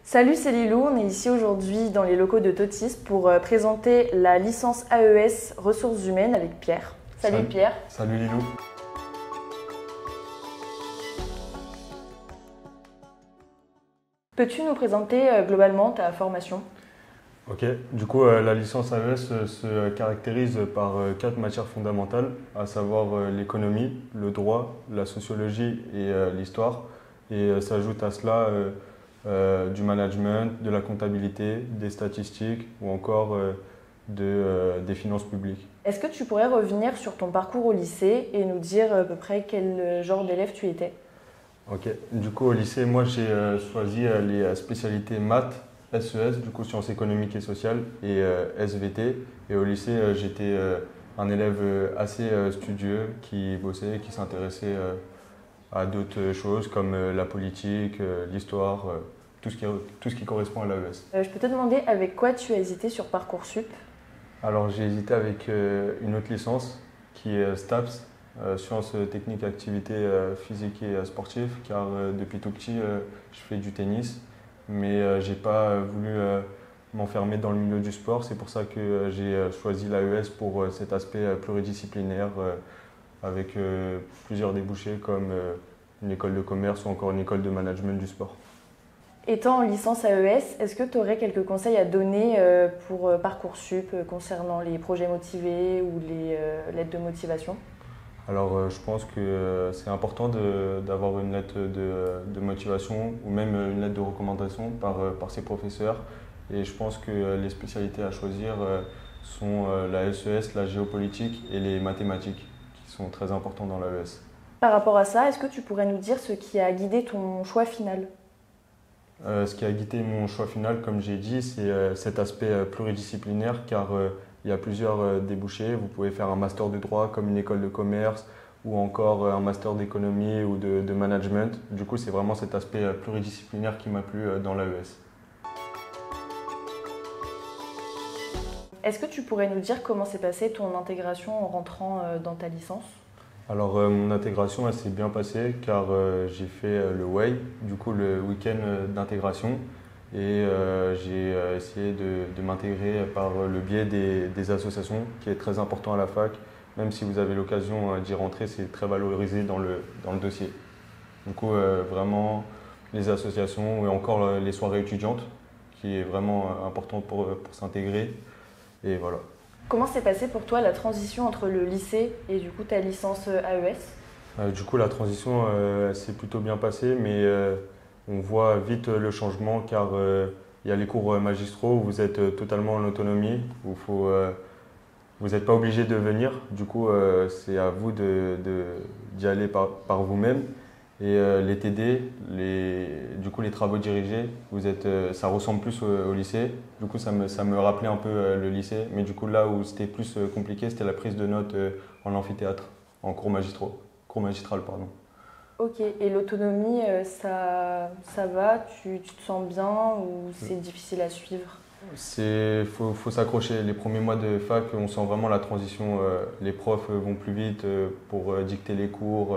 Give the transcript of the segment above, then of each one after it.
Salut, c'est Lilou, on est ici aujourd'hui dans les locaux de Totis pour présenter la licence AES Ressources Humaines avec Pierre. Salut Pierre. Salut Lilou. Peux-tu nous présenter globalement ta formation? Ok, du coup la licence AES se caractérise par 4 matières fondamentales, à savoir l'économie, le droit, la sociologie et l'histoire. Et s'ajoute à cela du management, de la comptabilité, des statistiques ou encore des finances publiques. Est-ce que tu pourrais revenir sur ton parcours au lycée et nous dire à peu près quel genre d'élève tu étais? Ok, du coup au lycée, moi j'ai choisi les spécialités maths, SES, du coup sciences économiques et sociales, et SVT. Et au lycée, j'étais un élève assez studieux qui bossait, qui s'intéressait à d'autres choses comme la politique, l'histoire, tout ce qui correspond à l'AES. Je peux te demander avec quoi tu as hésité sur Parcoursup? Alors j'ai hésité avec une autre licence qui est STAPS, sciences techniques, activités physiques et sportives, car depuis tout petit je fais du tennis, mais j'ai pas voulu m'enfermer dans le milieu du sport. C'est pour ça que j'ai choisi l'AES pour cet aspect pluridisciplinaire avec plusieurs débouchés comme une école de commerce ou encore une école de management du sport. Étant en licence AES, est-ce que tu aurais quelques conseils à donner pour Parcoursup concernant les projets motivés ou les lettres de motivation? Alors je pense que c'est important d'avoir une lettre de motivation ou même une lettre de recommandation par ses professeurs. Et je pense que les spécialités à choisir sont la SES, la géopolitique et les mathématiques, qui sont très importants dans l'AES. Par rapport à ça, est-ce que tu pourrais nous dire ce qui a guidé ton choix final? Ce qui a guidé mon choix final, comme j'ai dit, c'est cet aspect pluridisciplinaire, car il y a plusieurs débouchés. Vous pouvez faire un master de droit comme une école de commerce ou encore un master d'économie ou de management. Du coup, c'est vraiment cet aspect pluridisciplinaire qui m'a plu dans l'AES. Est-ce que tu pourrais nous dire comment s'est passée ton intégration en rentrant dans ta licence? Alors mon intégration elle s'est bien passée car j'ai fait le WAY, du coup le week-end d'intégration, et j'ai essayé de m'intégrer par le biais des associations, qui est très important à la fac. Même si vous avez l'occasion d'y rentrer, c'est très valorisé dans le dossier. Du coup vraiment les associations et encore les soirées étudiantes, qui est vraiment important pour s'intégrer, et voilà. Comment s'est passée pour toi la transition entre le lycée et du coup ta licence AES? Du coup, la transition s'est plutôt bien passée, mais on voit vite le changement car il y a les cours magistraux où vous êtes totalement en autonomie, où vous n'êtes pas obligé de venir. Du coup, c'est à vous d'y aller par vous-même. Et les TD, du coup, les travaux dirigés, ça ressemble plus au lycée. Du coup, ça me rappelait un peu le lycée. Mais du coup, là où c'était plus compliqué, c'était la prise de notes en amphithéâtre, en cours magistral, pardon. Ok, et l'autonomie, ça va? Tu te sens bien ou c'est difficile à suivre? Faut s'accrocher. Les premiers mois de fac, on sent vraiment la transition. Les profs vont plus vite pour dicter les cours.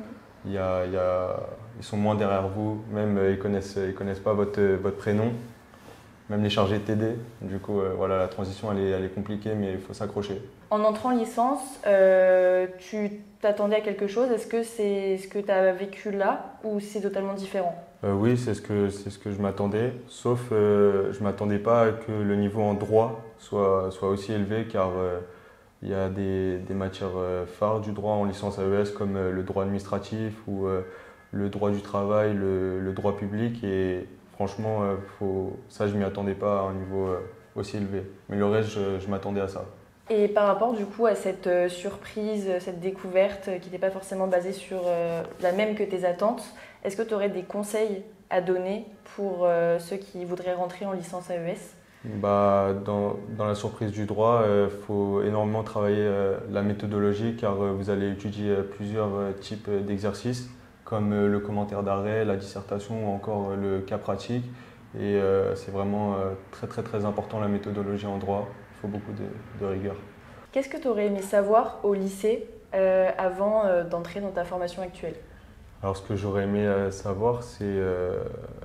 Ils sont moins derrière vous, même ils connaissent pas votre prénom, même les chargés de TD. Du coup, voilà, la transition elle est compliquée, mais il faut s'accrocher. En entrant en licence, tu t'attendais à quelque chose? Est-ce que c'est ce que tu as vécu là ou c'est totalement différent? Oui, c'est ce que je m'attendais, sauf je m'attendais pas à que le niveau en droit soit aussi élevé, car il y a des matières phares du droit en licence AES comme le droit administratif ou le droit du travail, le droit public, et franchement, ça je m'y attendais pas à un niveau aussi élevé. Mais le reste, je m'attendais à ça. Et par rapport du coup à cette surprise, cette découverte qui n'était pas forcément basée sur la même que tes attentes, est-ce que tu aurais des conseils à donner pour ceux qui voudraient rentrer en licence AES? Dans la surprise du droit, il faut énormément travailler la méthodologie, car vous allez étudier plusieurs types d'exercices comme le commentaire d'arrêt, la dissertation ou encore le cas pratique. Et c'est vraiment très très très important la méthodologie en droit. Il faut beaucoup de rigueur. Qu'est-ce que tu aurais aimé savoir au lycée avant d'entrer dans ta formation actuelle? Alors ce que j'aurais aimé savoir, c'est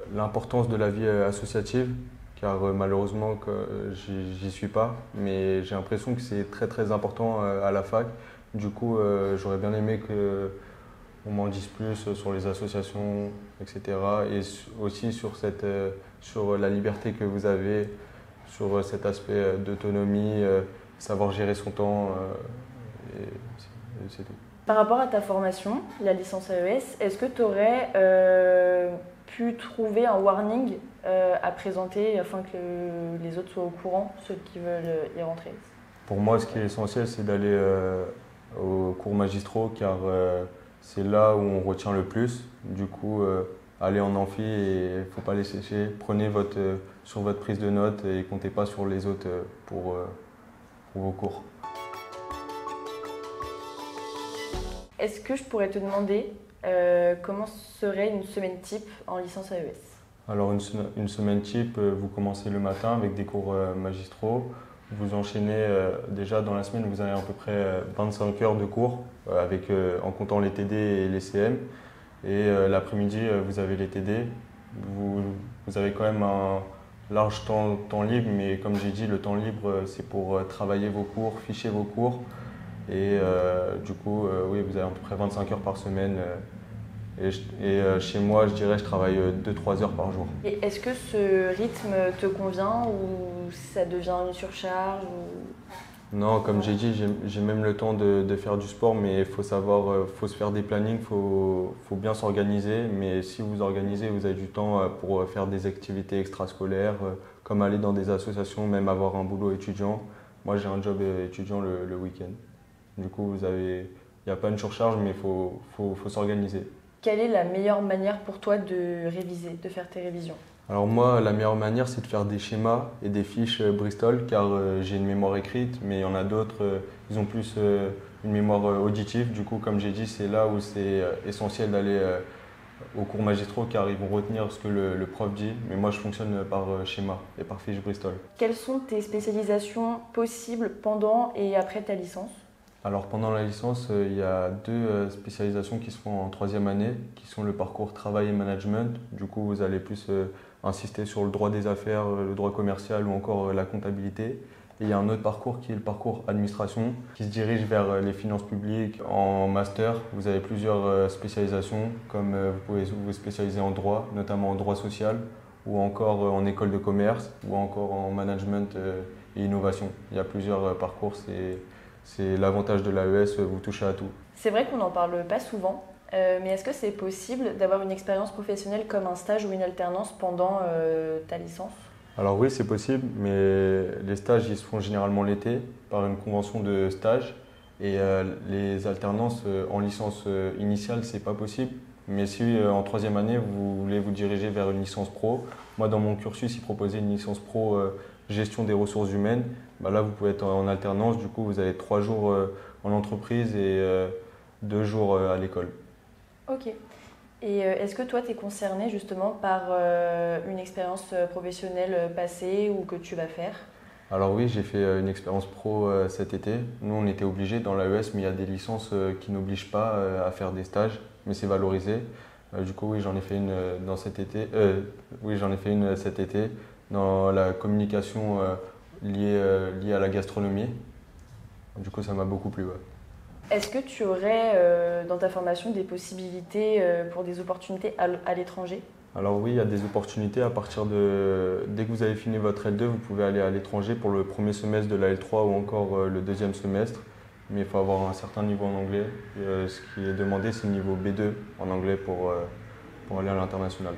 l'importance de la vie associative, car malheureusement j'y suis pas, mais j'ai l'impression que c'est très très important à la fac. Du coup, j'aurais bien aimé qu'on m'en dise plus sur les associations, etc. Et aussi sur la liberté que vous avez, sur cet aspect d'autonomie, savoir gérer son temps, et c'est tout. Par rapport à ta formation, la licence AES, est-ce que tu aurais pu trouver un warning à présenter afin que les autres soient au courant, ceux qui veulent y rentrer? Pour moi, ce qui est essentiel, c'est d'aller aux cours magistraux, car c'est là où on retient le plus. Du coup, allez en amphi et il ne faut pas les sécher. Prenez sur votre prise de notes et comptez pas sur les autres pour vos cours. Est-ce que je pourrais te demander comment serait une semaine type en licence AES? Alors une semaine type, vous commencez le matin avec des cours magistraux. Vous enchaînez déjà dans la semaine, vous avez à peu près 25 heures de cours en comptant les TD et les CM. Et l'après-midi, vous avez les TD. Vous avez quand même un large temps libre, mais comme j'ai dit, le temps libre, c'est pour travailler vos cours, ficher vos cours. Et du coup, oui, vous avez à peu près 25 heures par semaine. Chez moi, je dirais, je travaille 2-3 heures par jour. Et est-ce que ce rythme te convient ou ça devient une surcharge Non, comme j'ai dit, j'ai même le temps de faire du sport, mais il faut savoir, faut se faire des plannings, faut bien s'organiser. Mais si vous organisez, vous avez du temps pour faire des activités extrascolaires, comme aller dans des associations, même avoir un boulot étudiant. Moi, j'ai un job étudiant le week-end. Du coup, il n'y a pas une surcharge, mais il faut s'organiser. Quelle est la meilleure manière pour toi de réviser, de faire tes révisions? Alors moi, la meilleure manière, c'est de faire des schémas et des fiches Bristol, car j'ai une mémoire écrite, mais il y en a d'autres, ils ont plus une mémoire auditive. Du coup, comme j'ai dit, c'est là où c'est essentiel d'aller aux cours magistraux, car ils vont retenir ce que le prof dit. Mais moi, je fonctionne par schéma et par fiche Bristol. Quelles sont tes spécialisations possibles pendant et après ta licence? Alors pendant la licence, il y a deux spécialisations qui se font en troisième année, qui sont le parcours travail et management. Du coup, vous allez plus insister sur le droit des affaires, le droit commercial ou encore la comptabilité. Et il y a un autre parcours qui est le parcours administration, qui se dirige vers les finances publiques. En master, vous avez plusieurs spécialisations, comme vous pouvez vous spécialiser en droit, notamment en droit social, ou encore en école de commerce, ou encore en management et innovation. Il y a plusieurs parcours. C'est l'avantage de l'AES, vous touchez à tout. C'est vrai qu'on n'en parle pas souvent, mais est-ce que c'est possible d'avoir une expérience professionnelle comme un stage ou une alternance pendant ta licence? Alors oui, c'est possible, mais les stages ils se font généralement l'été par une convention de stage. Et les alternances en licence initiale, c'est pas possible. Mais si en troisième année, vous voulez vous diriger vers une licence pro, moi dans mon cursus, ils proposaient une licence pro gestion des ressources humaines. Bah là, vous pouvez être en alternance, du coup, vous avez 3 jours en entreprise et 2 jours à l'école. Ok. Et est-ce que toi, tu es concerné justement par une expérience professionnelle passée ou que tu vas faire? Alors oui, j'ai fait une expérience pro cet été. Nous, on était obligés dans l'AES, mais il y a des licences qui n'obligent pas à faire des stages, mais c'est valorisé. Du coup, oui, j'en ai fait une dans cet été. Oui, j'en ai fait une cet été dans la communication liée à la gastronomie. Du coup, ça m'a beaucoup plu. Ouais. Est-ce que tu aurais dans ta formation des possibilités pour des opportunités à l'étranger? Alors oui, il y a des opportunités à partir dès que vous avez fini votre L2, vous pouvez aller à l'étranger pour le premier semestre de la L3 ou encore le deuxième semestre. Mais il faut avoir un certain niveau en anglais. Ce qui est demandé, c'est le niveau B2 en anglais pour aller à l'international.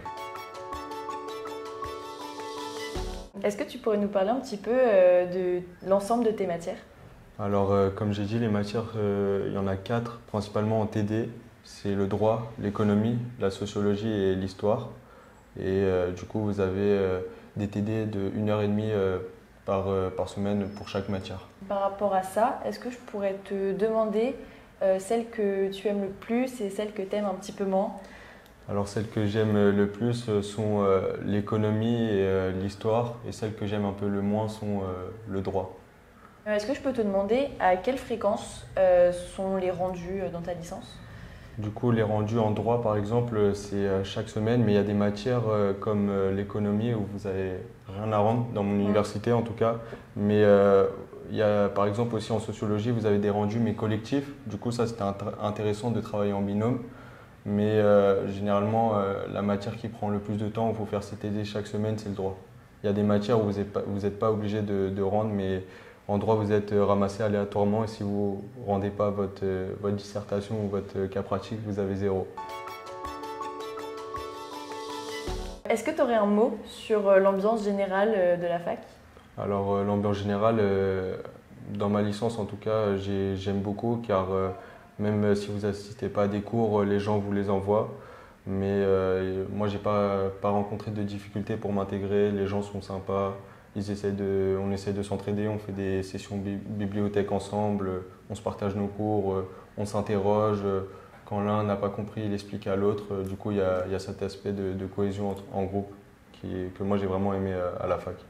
Est-ce que tu pourrais nous parler un petit peu de l'ensemble de tes matières? Alors, comme j'ai dit, les matières, il y en a 4, principalement en TD. C'est le droit, l'économie, la sociologie et l'histoire. Et du coup, vous avez des TD de 1h30 par semaine pour chaque matière. Par rapport à ça, est-ce que je pourrais te demander celles que tu aimes le plus et celles que tu aimes un petit peu moins? Alors, celles que j'aime le plus sont l'économie et l'histoire. Et celles que j'aime un peu le moins sont le droit. Est-ce que je peux te demander à quelle fréquence sont les rendus dans ta licence? Du coup, les rendus en droit, par exemple, c'est chaque semaine, mais il y a des matières comme l'économie où vous avez rien à rendre, dans mon université en tout cas. Mais il y a, par exemple, aussi en sociologie, vous avez des rendus, mais collectifs. Du coup, ça, c'était intéressant de travailler en binôme. Mais généralement, la matière qui prend le plus de temps, où il faut faire ses TD chaque semaine, c'est le droit. Il y a des matières où vous êtes pas obligé de rendre, mais en droit, vous êtes ramassé aléatoirement et si vous ne rendez pas votre dissertation ou votre cas pratique, vous avez 0. Est-ce que tu aurais un mot sur l'ambiance générale de la fac? Alors, l'ambiance générale, dans ma licence en tout cas, j'aime beaucoup car même si vous assistez pas à des cours, les gens vous les envoient. Mais moi, j'ai pas rencontré de difficultés pour m'intégrer. Les gens sont sympas. On essaie de s'entraider. On fait des sessions bibliothèque ensemble. On se partage nos cours. On s'interroge. Quand l'un n'a pas compris, il explique à l'autre. Du coup, il y a cet aspect de cohésion en groupe que moi, j'ai vraiment aimé à la fac.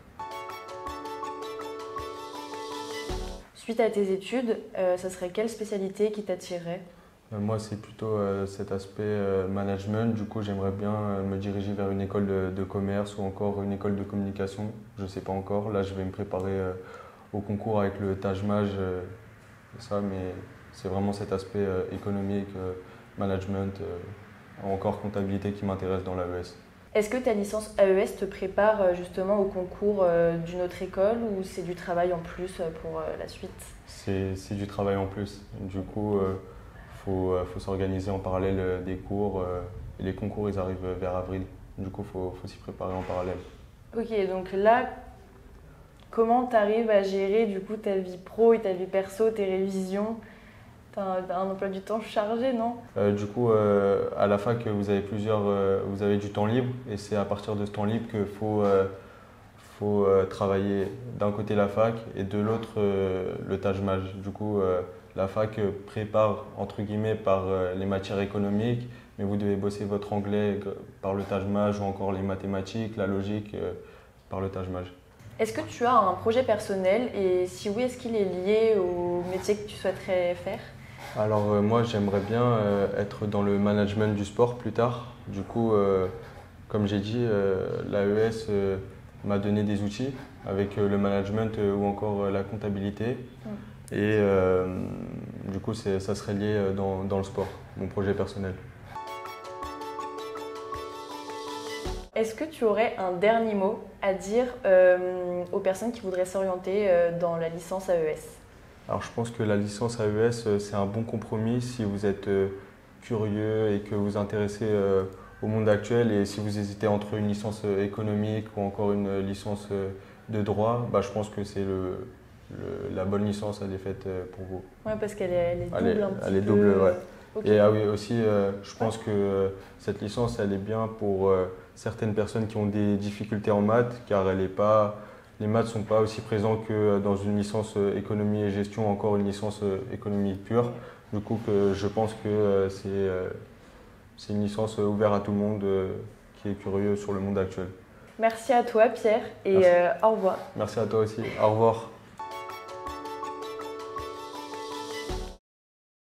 Suite à tes études, ça serait quelle spécialité qui t'attirerait? Moi, c'est plutôt cet aspect management. Du coup, j'aimerais bien me diriger vers une école de commerce ou encore une école de communication. Je ne sais pas encore. Là, je vais me préparer au concours avec le Taj-Maj, ça, mais c'est vraiment cet aspect économique, management, encore comptabilité qui m'intéresse dans l'AES. Est-ce que ta licence AES te prépare justement au concours d'une autre école ou c'est du travail en plus pour la suite? C'est du travail en plus. Du coup, faut s'organiser en parallèle des cours. Et les concours, ils arrivent vers avril. Du coup, faut s'y préparer en parallèle. Ok, donc là, comment tu arrives à gérer du coup ta vie pro et ta vie perso, tes révisions? T'as un emploi du temps chargé, non? Du coup, à la fac, vous avez du temps libre et c'est à partir de ce temps libre qu'il faut travailler d'un côté la fac et de l'autre le Taj-Maj. Du coup, la fac prépare entre guillemets par les matières économiques, mais vous devez bosser votre anglais par le Taj-Maj ou encore les mathématiques, la logique par le Taj-Maj. Est-ce que tu as un projet personnel et si oui, est-ce qu'il est lié au métier que tu souhaiterais faire? Alors moi j'aimerais bien être dans le management du sport plus tard. Du coup, comme j'ai dit, l'AES m'a donné des outils avec le management ou encore la comptabilité. Et du coup ça serait lié dans le sport, mon projet personnel. Est-ce que tu aurais un dernier mot à dire aux personnes qui voudraient s'orienter dans la licence AES? Alors je pense que la licence AES, c'est un bon compromis si vous êtes curieux et que vous vous intéressez au monde actuel et si vous hésitez entre une licence économique ou encore une licence de droit, bah, je pense que c'est la bonne licence, elle est faite pour vous. Ouais, parce qu'elle est double un petit peu. Elle est double, ouais. Okay. Et ah oui, aussi, je pense que cette licence, elle est bien pour certaines personnes qui ont des difficultés en maths, car les maths ne sont pas aussi présents que dans une licence économie et gestion, encore une licence économie pure. Du coup, je pense que c'est une licence ouverte à tout le monde qui est curieux sur le monde actuel. Merci à toi, Pierre, et au revoir. Merci à toi aussi. Au revoir.